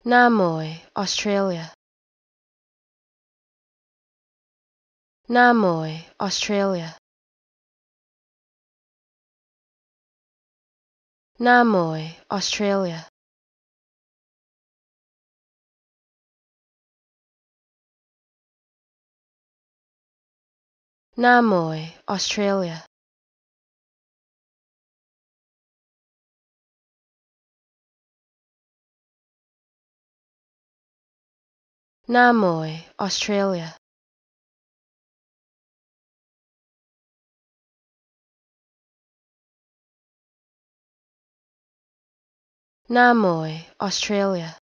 Namoi, Australia. Namoi, Australia. Namoi, Australia. Namoi, Australia. Namoi, Australia. Namoi, Australia.